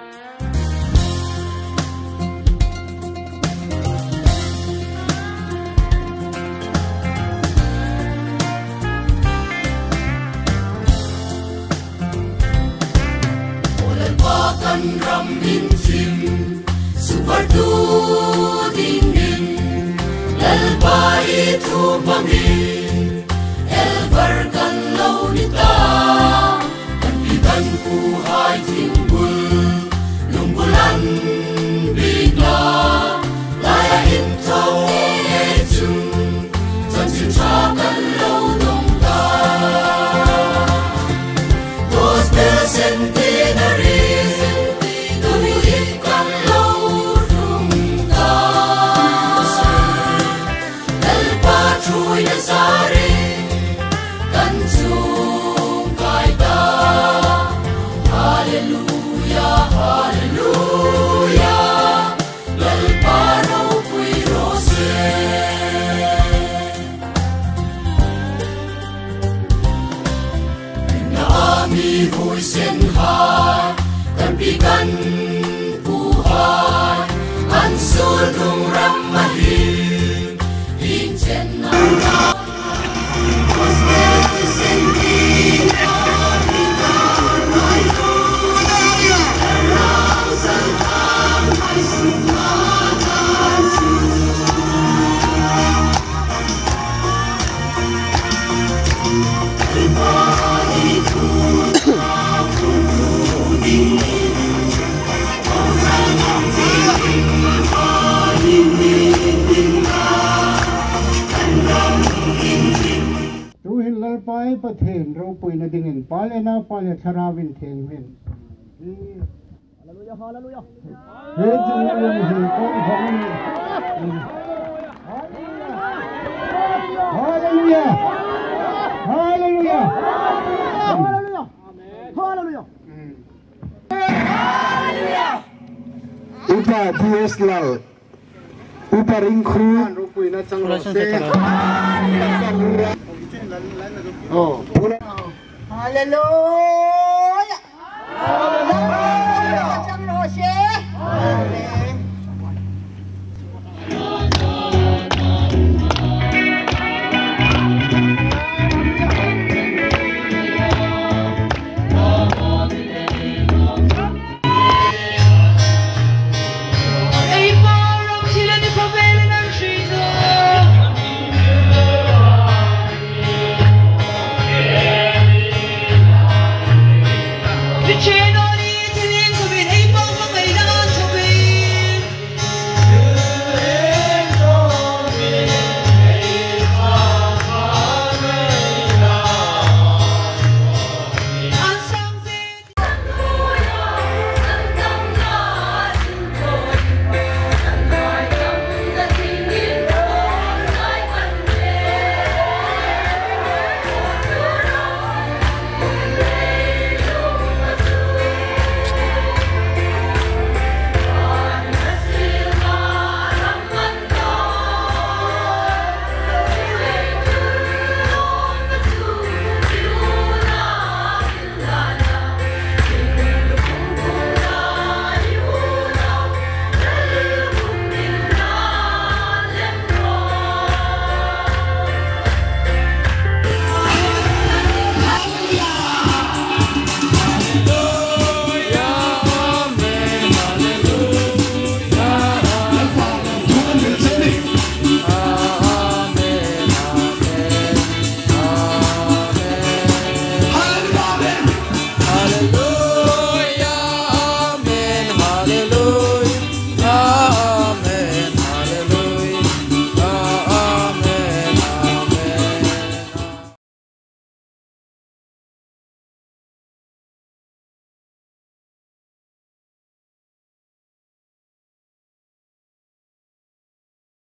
Ram in tim subardu dingin lalpa itu bangin elbar kan lau nita kan bidan ku hai timbul lumbulan bigla laya intau ejum tanjin kan lau dongta dos del centenary Hui sen hai kan pikan buhay an sulung ramahin in chen na pai pathen ro puina dingin palena pale thara win theng men hallelujah hallelujah he jinna he kon bhagan hallelujah hallelujah hallelujah hallelujah hallelujah upa ds lal upa ringkhu ro puina changro se oh hallelujah hallelujah